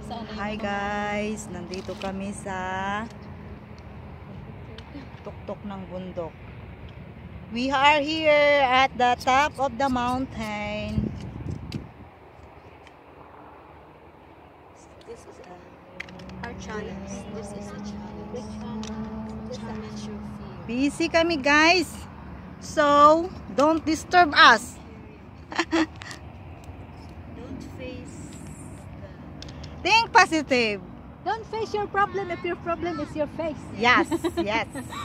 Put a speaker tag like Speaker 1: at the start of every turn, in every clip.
Speaker 1: Hi guys, nandito kami sa tuktok ng bundok. We are here at the top of the mountain.
Speaker 2: This is our challenge. This is a challenge. Challenge your fear.
Speaker 1: Busy kami guys. So, don't disturb us.
Speaker 2: Don't face
Speaker 1: Think positive.
Speaker 3: Don't face your problem if your problem is your face.
Speaker 1: Yes, yes.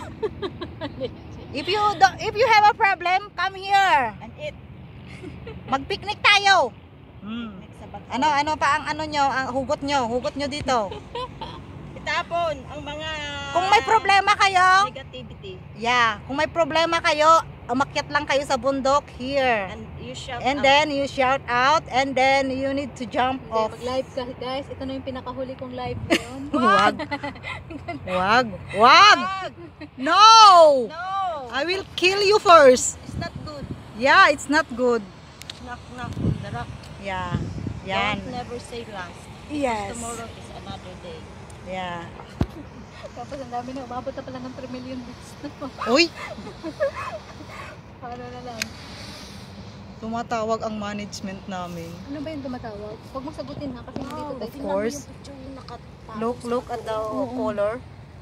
Speaker 1: If you have a problem, come here.
Speaker 2: and eat.
Speaker 1: Mag-picnic tayo.
Speaker 2: Next sa bato.
Speaker 1: Ano pa ang ano nyo, ang hugot nyo dito.
Speaker 2: Itapon ang mga
Speaker 1: Kung may problema kayo,
Speaker 2: negativity.
Speaker 1: yeah, kung may problema kayo, umakyat lang kayo sa bundok here.
Speaker 2: And you shout
Speaker 1: And
Speaker 2: out.
Speaker 1: then you shout out and then you need to jump off.
Speaker 3: Mag-live ka guys. Ito na yung pinakahuli kong live ngayon.
Speaker 1: Wag. Wag. Wag. No.
Speaker 2: No!
Speaker 1: I will kill you first.
Speaker 2: It's not good.
Speaker 1: Yeah, it's not good.
Speaker 2: Knock, knock. The rock.
Speaker 1: Yeah. Yan.
Speaker 2: Don't never say last.
Speaker 1: Yes.
Speaker 2: Tomorrow is another day.
Speaker 1: Yeah.
Speaker 3: Tapos ang dami na. Umabot na pala ng 3 million views.
Speaker 1: Uy,
Speaker 3: Paano na lang?
Speaker 1: tumatawag ang management namin.
Speaker 3: Ano ba yung tumatawag? Huwag mong sagutin ha. Kasi hindi ko
Speaker 1: Of
Speaker 3: tayo.
Speaker 1: course. Look at the color.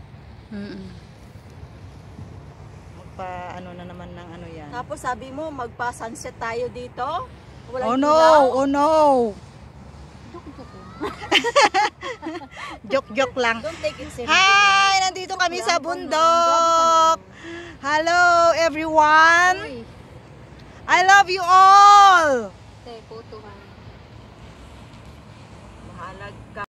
Speaker 1: Magpa ano na naman ng ano yan.
Speaker 2: Tapos sabi mo, magpa-sunset tayo dito.
Speaker 1: Oh
Speaker 2: Walang
Speaker 1: no,
Speaker 2: ilaw.
Speaker 1: oh no. Joke lang.
Speaker 2: Don't take it seriously.
Speaker 1: Hi, nandito kami sa bundok. Hello everyone.
Speaker 3: Uy,
Speaker 1: I love you all.
Speaker 3: te, photo ha.
Speaker 2: Mahalag ka.